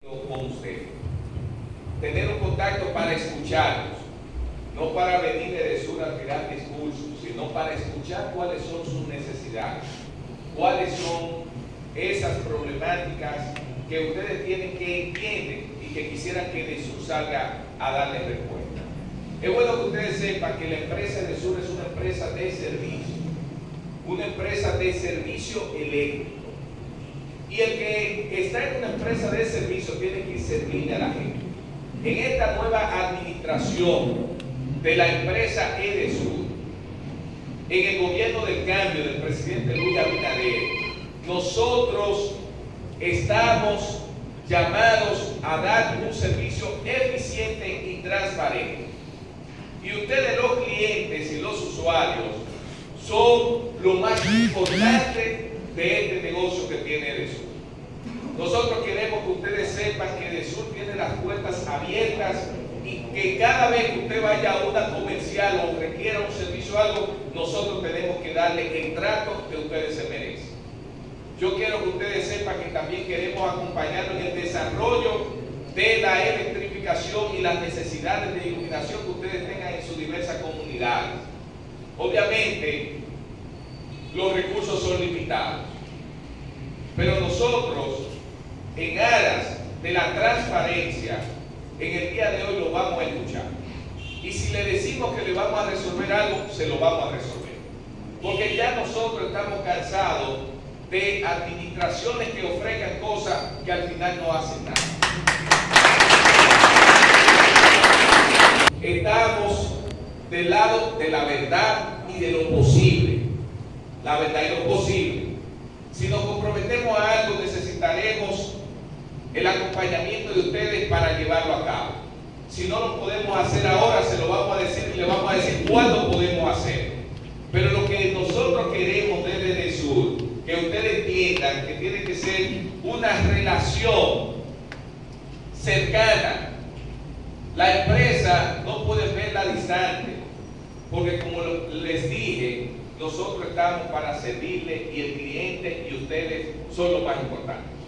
con usted. Tener un contacto para escucharlos, no para venir de Edesur a tirar discursos, sino para escuchar cuáles son sus necesidades, cuáles son esas problemáticas que ustedes tienen que entender y que quisieran que Edesur salga a darle respuesta. Es bueno que ustedes sepan que la empresa Edesur es una empresa de servicio eléctrico. Y el que está en una empresa de servicio tiene que servirle a la gente. En esta nueva administración de la empresa Edesur, en el gobierno del cambio del presidente Luis Abinader, nosotros estamos llamados a dar un servicio eficiente y transparente. Y ustedes, los clientes y los usuarios, son lo más importante de este negocio que tiene Edesur. Nosotros queremos que ustedes sepan que Edesur tiene las puertas abiertas y que cada vez que usted vaya a una comercial o requiera un servicio o algo, nosotros tenemos que darle el trato que ustedes se merecen. Yo quiero que ustedes sepan que también queremos acompañarlos en el desarrollo de la electrificación y las necesidades de iluminación que ustedes tengan en sus diversas comunidades. Obviamente, los recursos son limitados, pero nosotros, en aras de la transparencia, en el día de hoy lo vamos a escuchar. Y si le decimos que le vamos a resolver algo, se lo vamos a resolver. Porque ya nosotros estamos cansados de administraciones que ofrezcan cosas que al final no hacen nada. Estamos del lado de la verdad y de lo posible. La verdad y lo posible. Si nos comprometemos a algo, necesitaremos el acompañamiento de ustedes para llevarlo a cabo. Si no lo podemos hacer ahora, se lo vamos a decir y le vamos a decir cuándo podemos hacer. Pero lo que nosotros queremos desde Edesur, que ustedes entiendan que tiene que ser una relación cercana. La empresa no puede verla distante, porque como les dije, nosotros estamos para servirle y el cliente y ustedes son lo más importante.